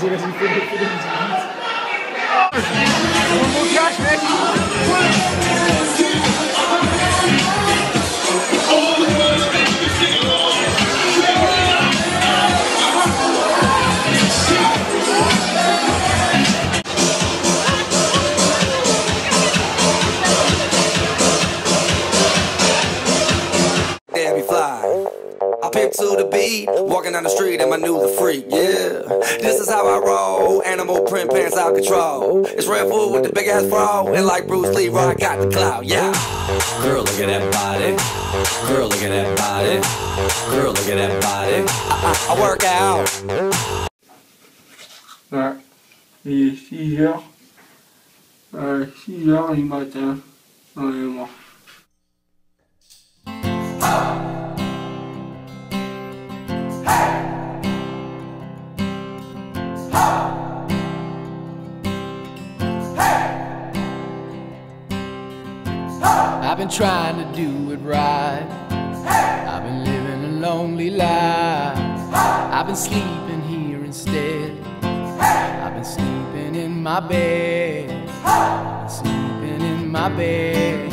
vas-y, fais les musiques. Mon cash, mec. Damn, you fly. I pimp to the beat, walking down the street and my new the freak, yeah. This is how I roll, animal print pants out control. It's Red Bull with the big ass bra, and like Bruce Lee, I got the clout, yeah. Girl, look at that body. Girl, look at that body. Girl, look at that body. I work out. Ouais, il est 6h. 6h du matin. On est mort. I've been trying to do it right. I've been living a lonely life. I've been sleeping here instead. I've been sleeping in my bed. Sleeping in my bed.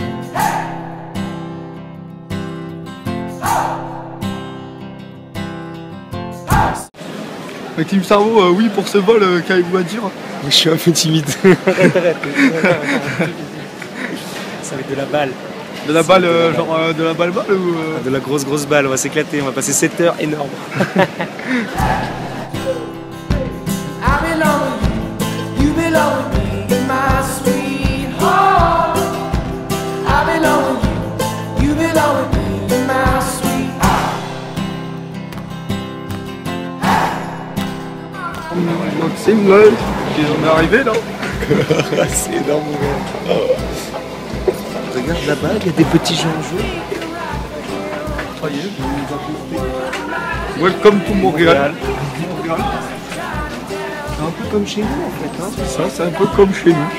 Team Cerveau, oui pour ce vol, qu'avez-vous à dire? Je suis un peu timide. Arrête. Ça va être de la balle. De la balle, genre de la balle ou De la grosse balle, on va s'éclater, on va passer 7 heures énormes. C'est une gueule, on est arrivé là. C'est énorme, mon gars. Regarde là-bas, il y a des petits gens jaunes. Ça y est, welcome to Montréal. C'est un peu comme chez nous en fait. Hein. C'est ça, c'est un peu comme chez nous.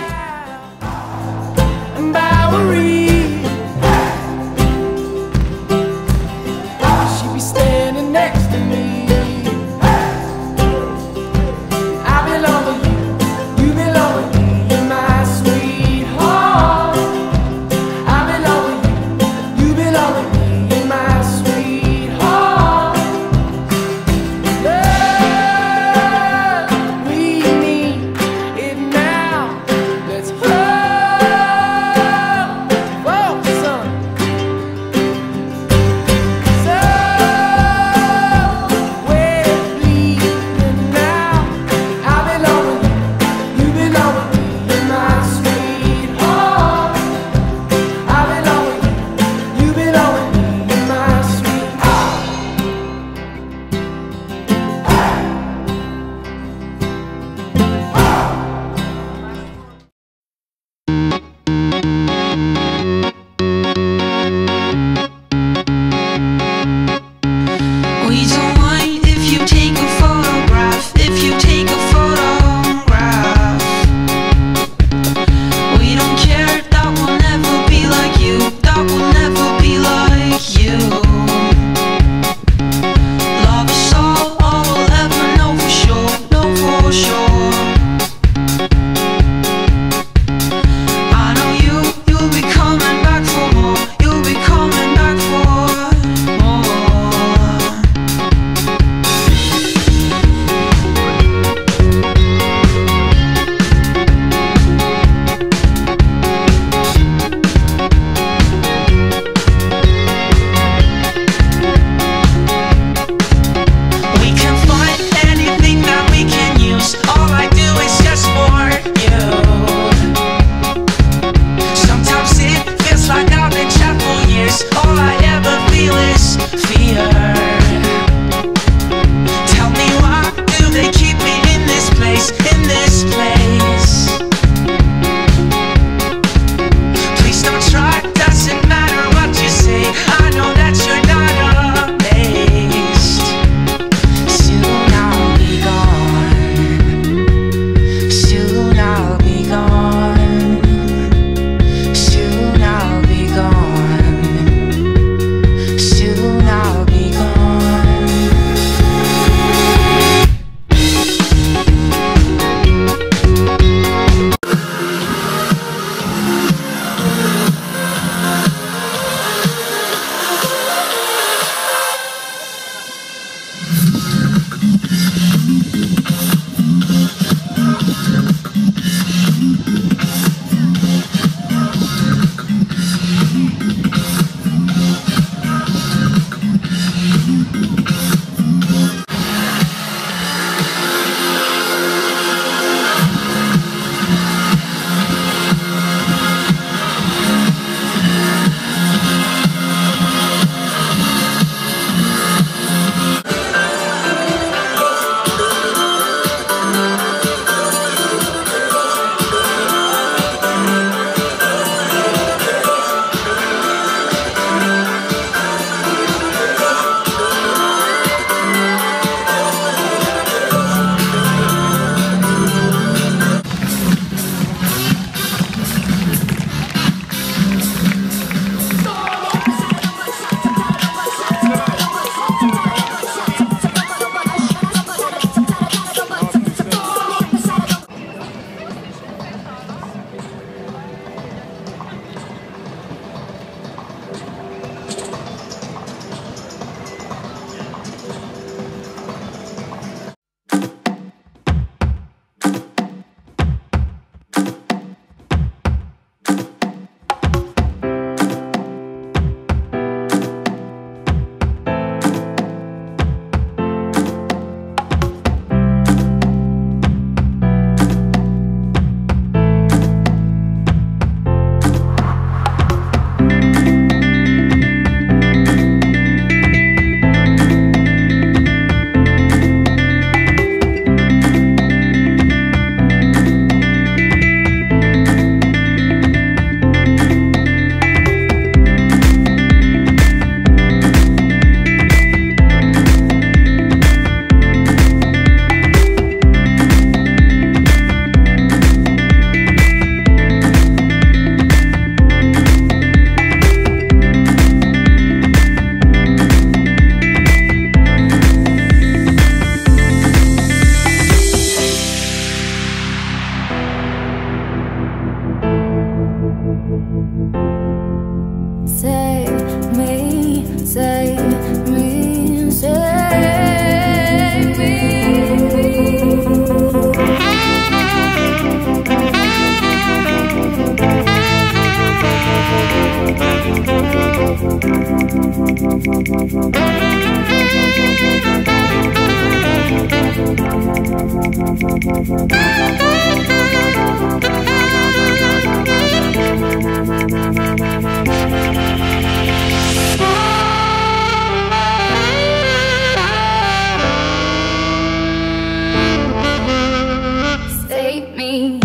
Save me.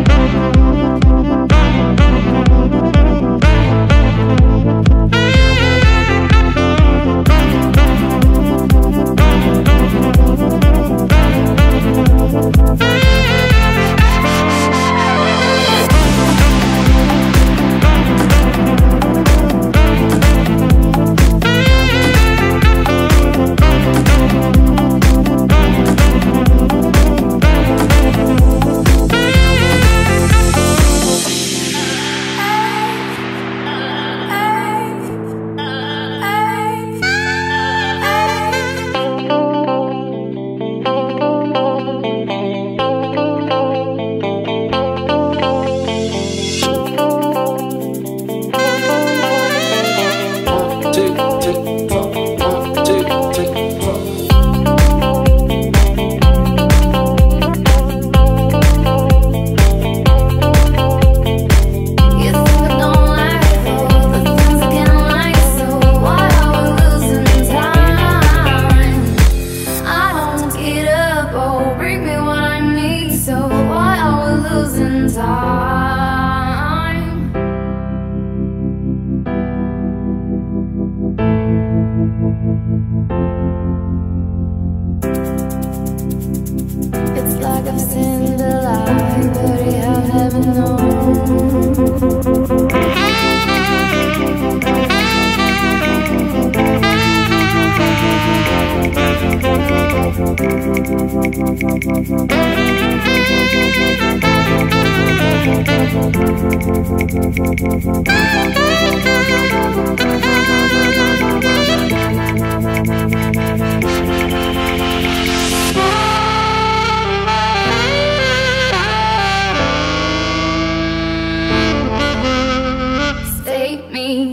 Save me.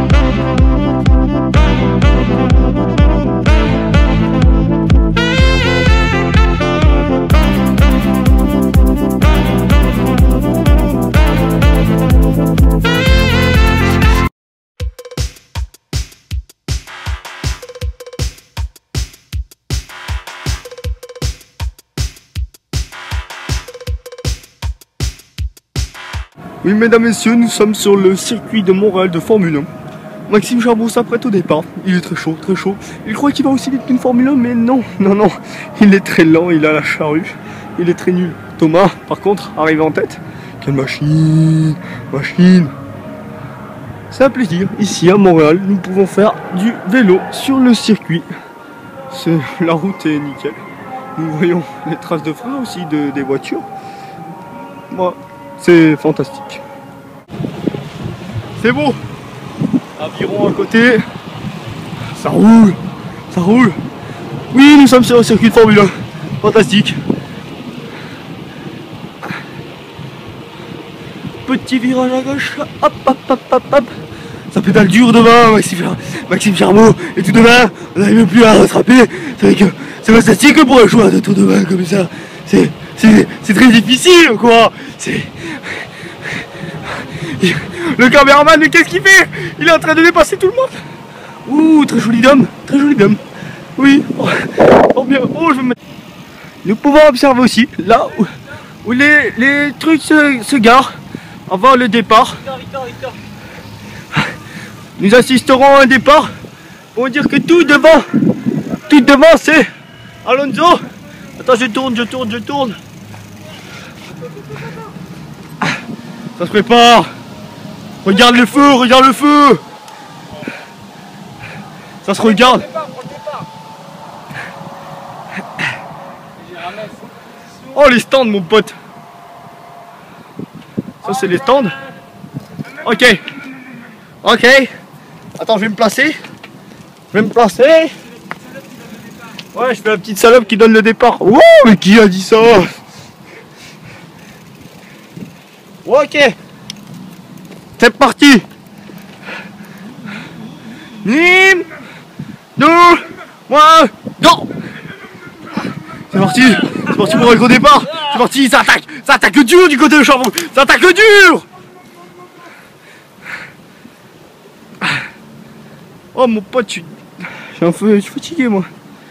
Oui, mesdames, messieurs, nous sommes sur le circuit de Montréal de Formule 1. Maxime Charbot s'apprête au départ. Il est très chaud, très chaud. Il croit qu'il va aussi vite qu'une Formule 1, mais non, non, non. Il est très lent, il a la charrue. Il est très nul. Thomas, par contre, arrivé en tête. Quelle machine, machine. C'est un plaisir. Ici, à Montréal, nous pouvons faire du vélo sur le circuit. La route est nickel. Nous voyons les traces de frein aussi des voitures. Moi, c'est fantastique. C'est beau. Aviron à côté. Ça roule. Ça roule. Oui, nous sommes sur le circuit de Formule 1. Fantastique. Petit virage à gauche. Hop, hop, hop, hop, hop. Ça pédale dur devant, Maxime Charbot. Et tout devant, on n'arrive plus à rattraper. C'est vrai que c'est fantastique pour un joueur de tout devant comme ça. C'est très difficile, quoi. Le caméraman, mais qu'est-ce qu'il fait? Il est en train de dépasser tout le monde. Ouh, très joli dame, très joli dame. Oui. Oh, bien. Oh, je vais me mettre. Nous pouvons observer aussi là où les trucs se garent avant le départ. Nous assisterons à un départ pour dire que tout devant c'est Alonso. Attends, je tourne. Ça se prépare. Regarde le feu. Ça se regarde. Oh, les stands, mon pote. Ça, c'est les stands. Ok. Attends, je vais me placer. Ouais, je fais la petite salope qui donne le départ. Wow, mais qui a dit ça? Ok. C'est parti. Mime 2, 1, go. C'est parti pour un gros départ. C'est parti, ça attaque dur du côté de Charbon, ça attaque dur. Oh mon pote, je suis fatigué moi.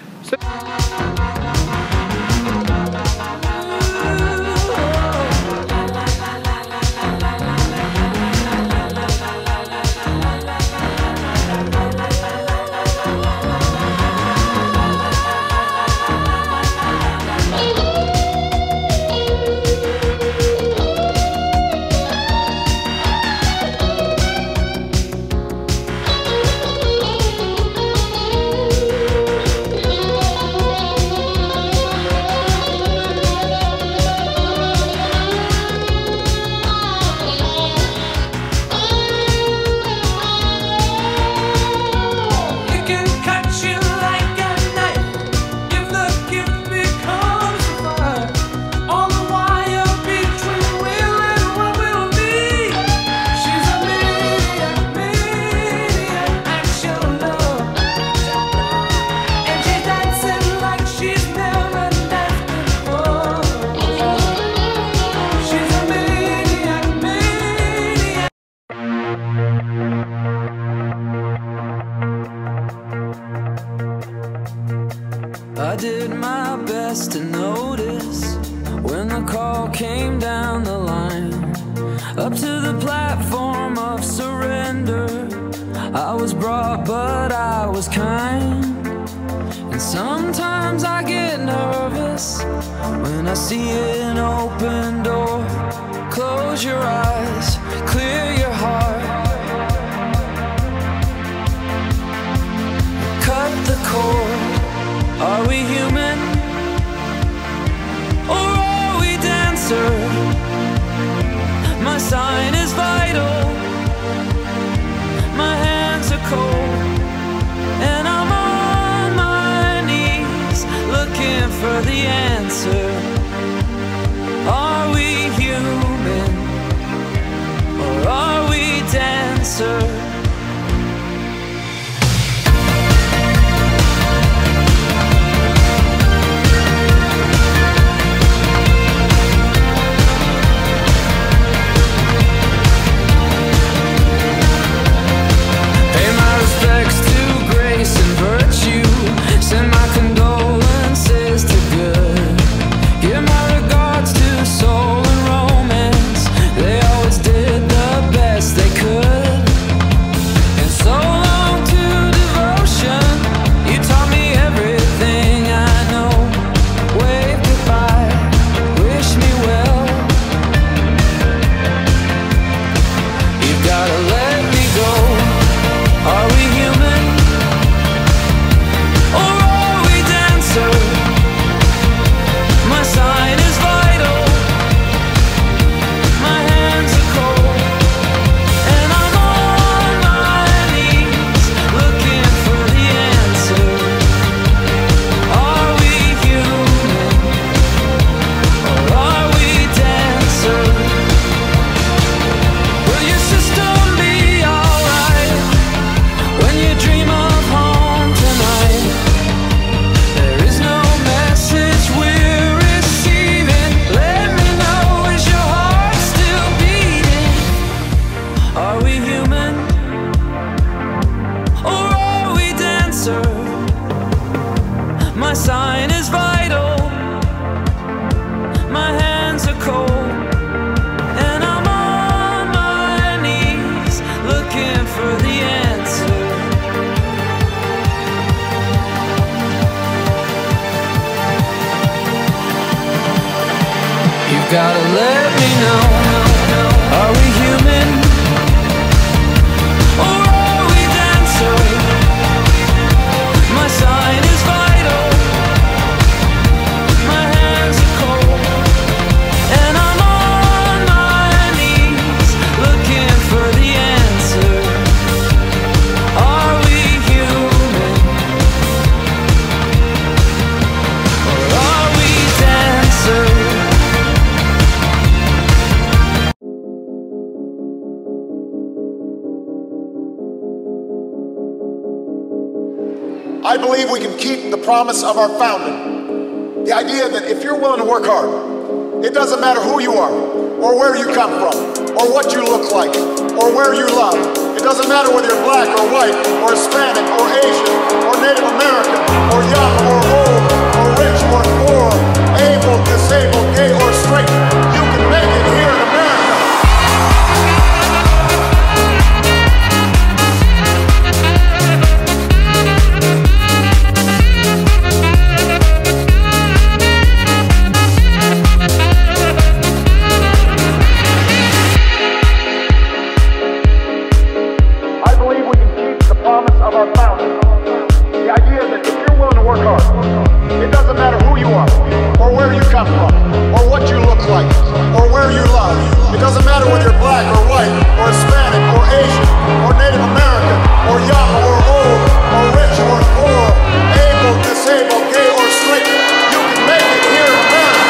I did my best to notice when the call came down the line, up to the platform of surrender. I was brought, but I was kind. And sometimes I get nervous when I see an open door. Close your eyes, clear your heart, cut the cord. Are we human, or are we dancer? My sign is vital, my hands are cold, and I'm on my knees looking for the answer. Are we human, or are we dancer? Send my condolences to good. Give my regards to soul and romance. They always did the best they could. And so long to devotion. You taught me everything I know. Wave goodbye, wish me well. You've gotta let me go. Are we human? My sign is vital, my hands are cold, and I'm on my knees looking for the answer. Are we human, or are we dancer? Will your system be alright when you dream of home tonight? There is no message we're receiving. Let me know, is your heart still beating? Are we human, or are we dancer? My sign is vital, my hands are cold, and I'm on my knees looking for the answer. You've gotta let me know. Are we human, or are we dancer? My sign is vital, my hands are cold, and I'm on my knees looking for the answer. Are we human, or are we dancer? I believe we can keep the promise of our founding. The idea that if you're willing to work hard, it doesn't matter who you are, or where you come from, or what you look like, or where you love. It doesn't matter whether you're black or white, or Hispanic, or Asian, or Native American, or young, or old, or rich, or poor, able, disabled, gay, or straight. You can make it here in America. Of our founding. The idea that if you're willing to work hard, it doesn't matter who you are, or where you come from, or what you look like, or where you love. It doesn't matter whether you're black or white, or Hispanic, or Asian, or Native American, or young, or old, or rich, or poor, able, disabled, gay, or straight. You can make it here in America.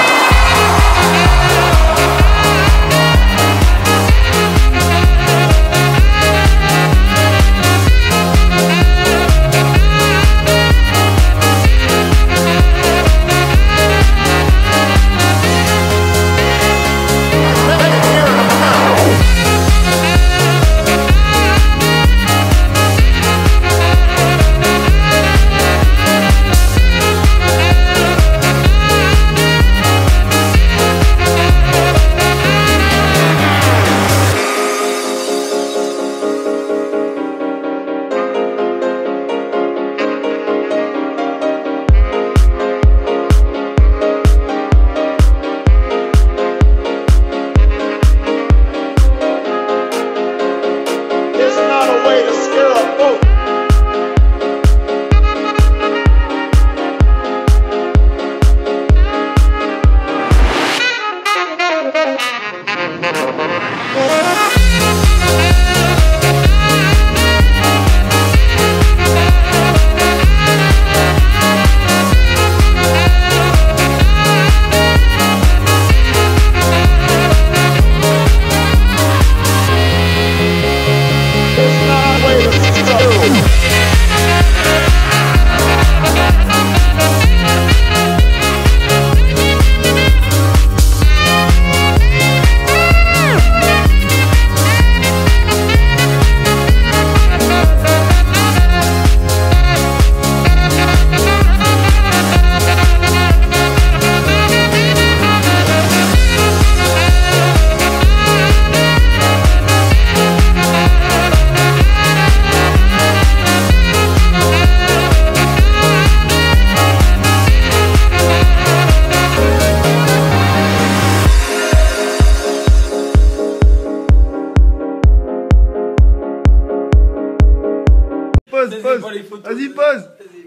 Vas-y, pose.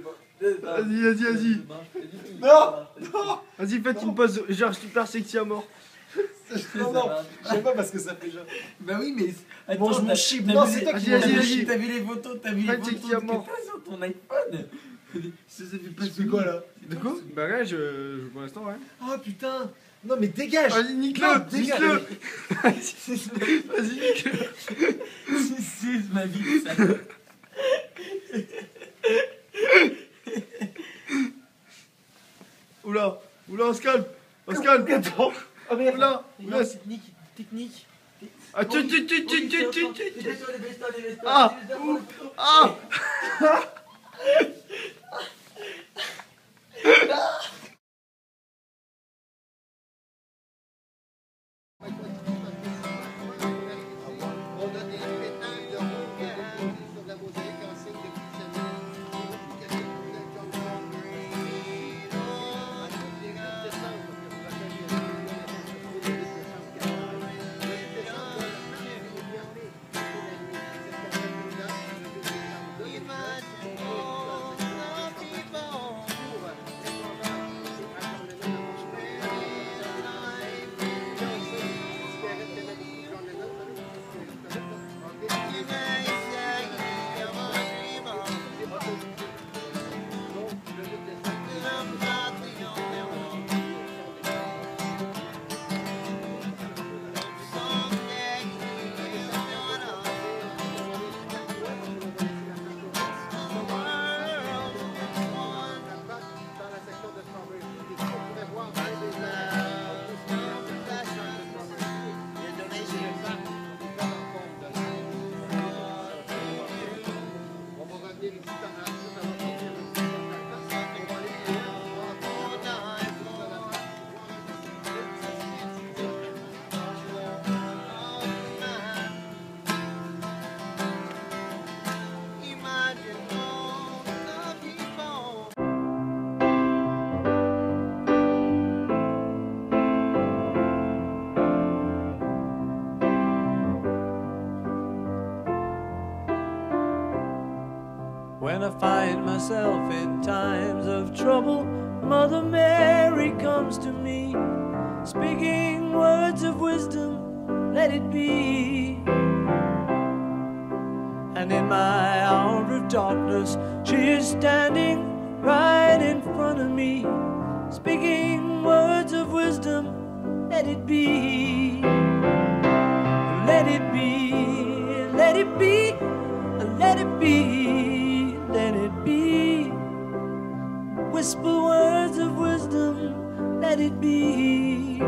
Vas-y. Non. Vas-y, faites une pause, genre super sexy à mort. Non, je sais pas parce que ça fait genre. Bah oui, mais. Attends, je m'en chie. Non, c'est toi qui vas-y. T'as vu les photos, t'as vu les photos que t'as sur ton iPhone. Ça fait pas Tu fais quoi là? De quoi? Bah ouais, pour l'instant, ouais. Oh putain. Non mais dégage. Vas-y, nique-le. Dégage. Vas-y, nique-le. C'est ma vie, ça. Oula, on se calme. Attends. Oula, Technique. Ah, tu. When I find myself in times of trouble, Mother Mary comes to me, speaking words of wisdom, let it be. And in my hour of darkness, she is standing right in front of me, speaking words of wisdom, let it be. Let it be, let it be, let it be, let it be. Whisper words of wisdom, let it be.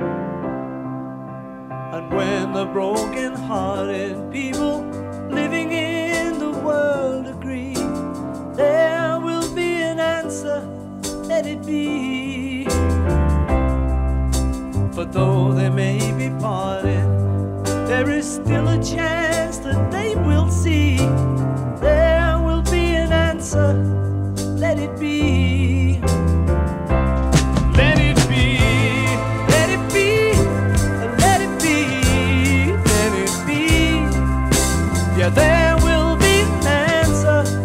And when the broken-hearted people living in the world agree, there will be an answer, let it be. But though they may be parted, there is still a chance that they will see. There will be an answer, let it be. Let it be, let it be, let it be, let it be. Yeah, there will be an answer.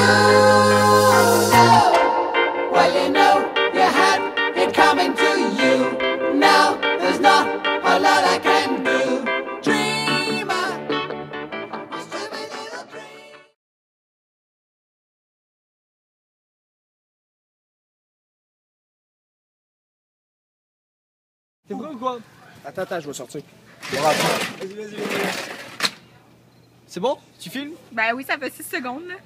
Well, you know, you had it coming to you. T'es prêt ou quoi? Attends, je vais sortir. Vas-y. C'est bon? Tu filmes? Ben oui, ça fait 6 secondes, là.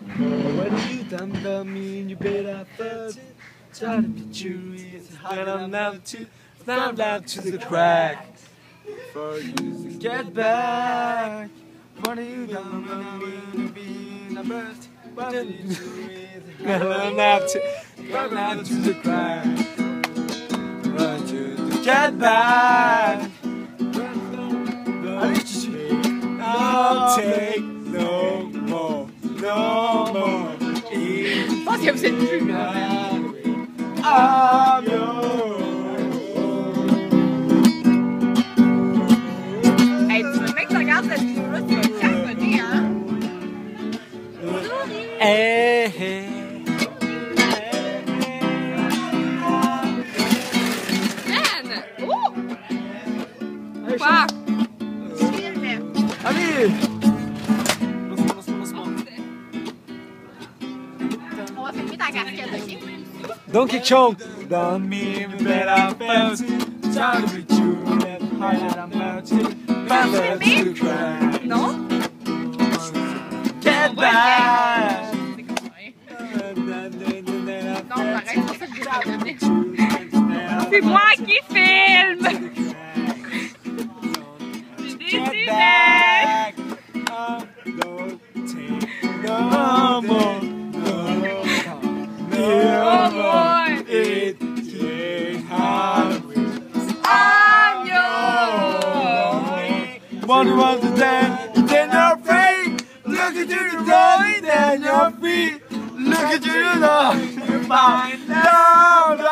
Get back. What are you doing? Run to the crack. Run to the get back. Allez, je suis. I'll take no more. Je pense que vous êtes plus, là. I'm yours. Hey, tu veux bien que tu regardes cette vidéo-là, tu vas capoter, hein? Hey. Man! Oh! Quoi? Allez! On va filmer ta casquette, ok? Donkey Kong! Don't me better felt. Try to be true, that high that I'm melting. Mother to the crack. Non? Get back! Non, arrête, c'est pas ça que j'ai fait. C'est moi qui filme! J'ai des idées! No more. Oh boy! It can't happen. I'm yours! One was the day, then you're free. Look at you, then you're free. Look at you, you're fine. No,